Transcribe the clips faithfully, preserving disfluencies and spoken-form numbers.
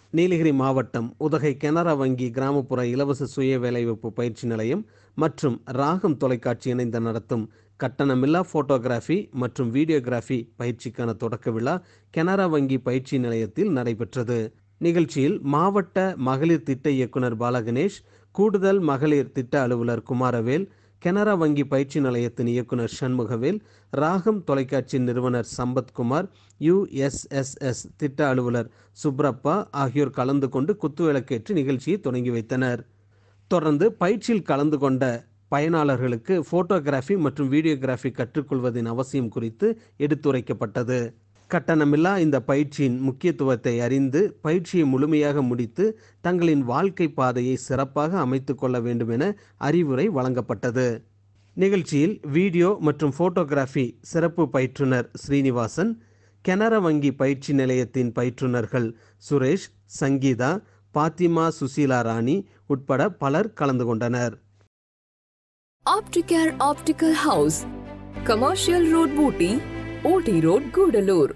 நீலகிரி மாவட்டம் உதகை கனரா வங்கி கிராமப்புற இலவச சுய வேலைவாய்ப்பு பயிற்சி நிலையம் மற்றும் ராகம் தொலைக்காட்சி இணைந்து நடத்தும் கட்டணமில்லா போட்டோகிராஃபி மற்றும் வீடியோகிராஃபி பயிற்சிக்கான தொடக்க விழா கனரா வங்கி பயிற்சி நிலையத்தில் நடைபெற்றது. நிகழ்ச்சியில் மாவட்ட மகளிர் திட்ட இயக்குனர் பாலகணேஷ், கூடுதல் மகளிர் திட்ட அலுவலர் குமாரவேல், கனரா வங்கி பயிற்சி நிலையத்தின் இயக்குனர் சண்முகவேல், ராகம் தொலைக்காட்சி நிறுவனர் Sampathkumar, U S S S திட்ட அலுவலர் சுப்ரப்பா ஆகியோர் கலந்து கொண்டு குத்துவிளக்கேற்றி நிகழ்ச்சியை தொடங்கி வைத்தனர். தொடர்ந்து பயிற்சியில் கலந்து கொண்ட பயனாளர்களுக்கு போட்டோகிராஃபி மற்றும் வீடியோகிராஃபி கற்றுக்கொள்வதின் அவசியம் குறித்து எடுத்துரைக்கப்பட்டது. கட்டணமில்லா இந்த பயிற்சியின் முக்கியத்துவத்தை அறிந்து பயிற்சியை முழுமையாக முடித்து தங்களின் வாழ்க்கை பாதையை சிறப்பாக அமைத்து கொள்ள வேண்டும் என அறிவுரை வழங்கப்பட்டது. நிகழ்ச்சியில் வீடியோ மற்றும் போட்டோகிராஃபி சிறப்பு பயிற்றுனர் ஸ்ரீனிவாசன், கனரா வங்கி பயிற்சி நிலையத்தின் பயிற்றுனர்கள் சுரேஷ், சங்கீதா, பாத்திமா, சுசீலா ராணி உட்பட பலர் கலந்து கொண்டனர். Opticare Optical House, Commercial Road, Booty, O T Road, Gudalur.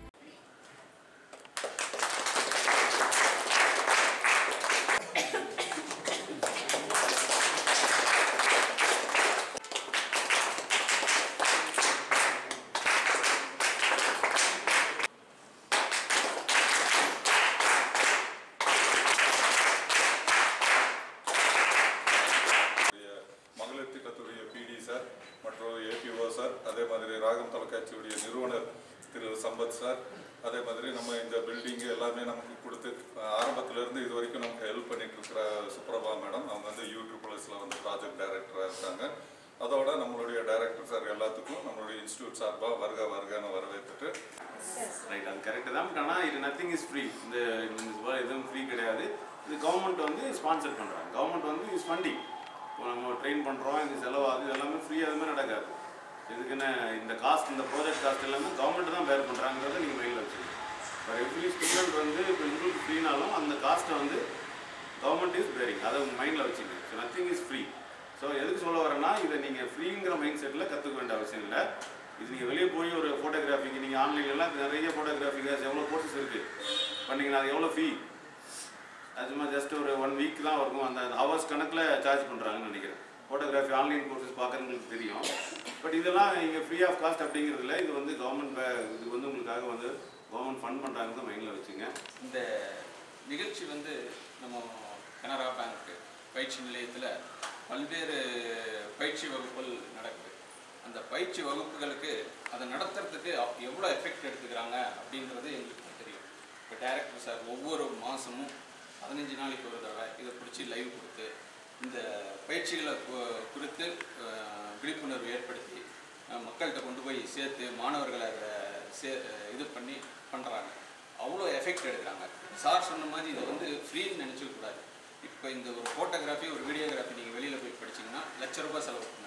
மற்றும் ஏபிஓ சார், அதே மாதிரி ராகம் தொலைக்காட்சியுடைய நிறுவனர் திரு சம்பத் சார், அதே மாதிரி நம்ம இந்த பில்டிங்கு எல்லாமே நமக்கு கொடுத்து ஆரம்பத்திலேருந்து இது வரைக்கும் நமக்கு ஹெல்ப் பண்ணிட்டு இருக்கிற சுப்ரபா மேடம், அவங்க வந்து யூடியூப் ப்ளஸில் வந்து ப்ராஜெக்ட் டைரக்டராக இருக்காங்க. அதோட நம்மளுடைய டைரக்டர் சார் எல்லாத்துக்கும் நம்மளுடைய இன்ஸ்டியூட் சார்பாக வருக வருகன்னு வரவேற்றுட்டு ரைட். அது கரெக்டு தான். பட் ஆனால் இது நத்திங் இஸ் ஃப்ரீ. இந்த எதுவும் ஃப்ரீ கிடையாது. இது கவர்மெண்ட் வந்து ஸ்பான்சர் பண்ணுறாங்க. கவர்மெண்ட் வந்து இஸ் ஃபண்டிங். இப்போ நம்ம ட்ரெயின் பண்ணுறோம், இது செலவாகுது, இது எல்லாமே ஃப்ரீ, அதுமாதிரி நடக்காது. இதுக்குன்னு இந்த காஸ்ட், இந்த ப்ராஜெக்ட் காஸ்ட் எல்லாமே கவர்மெண்ட் தான் பேர் பண்ணுறாங்கிறத நீங்கள் மைண்டில் வச்சுக்கணும். இப்போ எவ்ரி ஸ்டூடெண்ட் வந்து இப்போ உங்களுக்கு ஃப்ரீனாலும் அந்த காஸ்ட்டை வந்து கவர்மெண்ட் இஸ் பேரிங், அதை மைண்டில் வச்சுக்கணும். So nothing is free. So எதுக்கு சொல்ல வரேன்னா, இதை நீங்கள் ஃப்ரீங்கிற மைண்ட் செட்டில் கற்றுக்க வேண்டிய அவசியம் இல்லை. இது நீங்கள் வெளியே போய் ஒரு ஃபோட்டோகிராஃபிக்கு நீங்கள் ஆன்லைன்லாம் நிறைய ஃபோட்டோகிராஃபிக்கு எவ்வளோ கோர்சஸ் இருக்குது பண்ணிங்கன்னா அது எவ்வளோ ஃபீ? அதுமா ஜஸ்ட் ஒரு ஒன் வீக் தான் இருக்கும். அந்த ஹவர்ஸ் கணக்கில் சார்ஜ் பண்ணுறாங்கன்னு நினைக்கிறேன். ஃபோட்டோகிராஃபி ஆன்லைன் கோர்சஸ் பார்க்குறவங்களுக்கு தெரியும். பட் இதெல்லாம் இங்கே ஃப்ரீ ஆஃப் காஸ்ட் அப்படிங்கிறதுல இது வந்து கவர்மெண்ட் இது வந்து உங்களுக்காக வந்து கவர்மெண்ட் ஃபண்ட் பண்ணுறாங்க மைண்டில் வச்சுங்க. இந்த நிகழ்ச்சி வந்து நம்ம கனரா பேங்க் பயிற்சி நிலையத்தில் பல்வேறு பயிற்சி வகுப்புகள் நடக்குது. அந்த பயிற்சி வகுப்புகளுக்கு அதை நடத்துறதுக்கு எவ்வளோ எஃபெக்ட் எடுத்துக்கிறாங்க அப்படின்றது எங்களுக்கு தெரியும். இப்போ டைரக்டர் சார் ஒவ்வொரு மாதமும் பதினஞ்சு நாளைக்கு ஒரு தடவை இதை பிடிச்சி லைவ் கொடுத்து இந்த பயிற்சிகளை குறித்து விழிப்புணர்வு ஏற்படுத்தி மக்கள்கிட்ட கொண்டு போய் சேர்த்து மாணவர்களை அதை சே இது பண்ணி பண்ணுறாங்க. அவ்வளோ எஃபெக்ட் எடுக்கிறாங்க. சார் சொன்ன மாதிரி இதை வந்து ஃப்ரீன்னு நினச்சிக்கக்கூடாது. இப்போ இந்த ஒரு ஃபோட்டோகிராஃபி, ஒரு வீடியோகிராஃபி நீங்கள் வெளியில் போய் படிச்சிங்கன்னா லட்ச ரூபாய் செலவு பண்ண.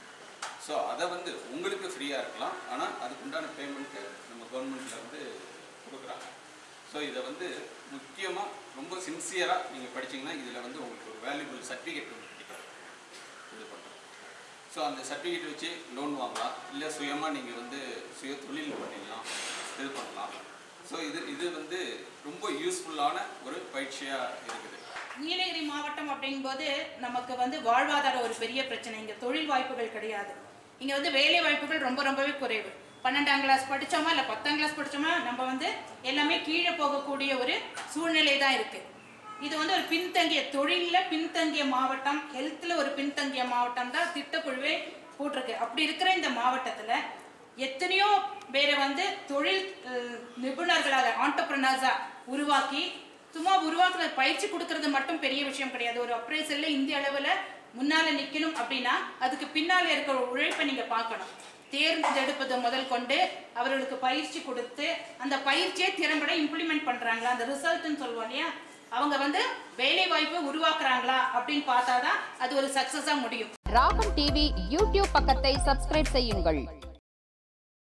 ஸோ அதை வந்து உங்களுக்கு ஃப்ரீயாக இருக்கலாம், ஆனால் அதுக்கு உண்டான பேமெண்ட்டு நம்ம கவர்மெண்ட்டில் வந்து கொடுக்குறாங்க. ஸோ இதை வந்து முக்கியமாக ரொம்ப சின்சியராக நீங்கள் படிச்சிங்கன்னா இதில் வந்து உங்களுக்கு ஒரு வேல்யூபிள் சர்டிஃபிகேட் ஒன்று கிடைக்கும். இது பண்ணுறோம். ஸோ அந்த சர்டிஃபிகேட் வச்சு லோன் வாங்கலாம், இல்லை சுயமாக நீங்கள் வந்து சுய தொழில் பண்ணிடலாம், இது பண்ணலாம். ஸோ இது இது வந்து ரொம்ப யூஸ்ஃபுல்லான ஒரு பயிற்சியாக இருக்குது. நீலகிரி மாவட்டம் அப்படிங்கும்போது நமக்கு வந்து வாழ்வாதாரம் ஒரு பெரிய பிரச்சனை. இங்கே தொழில் வாய்ப்புகள் கிடையாது. இங்கே வந்து வேலை வாய்ப்புகள் ரொம்ப ரொம்பவே குறைவு. பன்னெண்டாம் கிளாஸ் படித்தோமா இல்லை பத்தாம் கிளாஸ் படித்தோமா நம்ம வந்து எல்லாமே கீழே போகக்கூடிய ஒரு சூழ்நிலை தான் இருக்குது. இது வந்து ஒரு பின்தங்கிய தொழிலில் பின்தங்கிய மாவட்டம், ஹெல்த்தில் ஒரு பின்தங்கிய மாவட்டம் தான் திட்டக்குழுவே போட்டிருக்கு. அப்படி இருக்கிற இந்த மாவட்டத்தில் எத்தனையோ பேரை வந்து தொழில் நிபுணர்களாக ஆண்டர்பிரனர்ஸாக உருவாக்கி சும்மா உருவாக்குற பயிற்சி கொடுக்கறது மட்டும் பெரிய விஷயம் கிடையாது. ஒரு அப்ரைசலில் இந்திய அளவில் முன்னால் நிற்கணும் அப்படின்னா அதுக்கு பின்னால் இருக்கிற உழைப்பை நீங்கள் பார்க்கணும். தேர்ந்தெடுப்பது முதல் கொண்டு அவர்களுக்கு பயிற்சி கொடுத்து அந்த பயிற்சியை திறம்பட இம்ப்ளிமெண்ட் பண்ணுறாங்களா, அந்த ரிசல்ட்னு சொல்லுவோம் இல்லையா, அவங்க வந்து வேலை வாய்ப்பை உருவாக்குறாங்களா அப்படின்னு பார்த்தாதான் அது ஒரு சக்சஸாக முடியும். ராகம் டிவி யூடியூப் பக்கத்தை சப்ஸ்கிரைப் செய்யுங்கள்.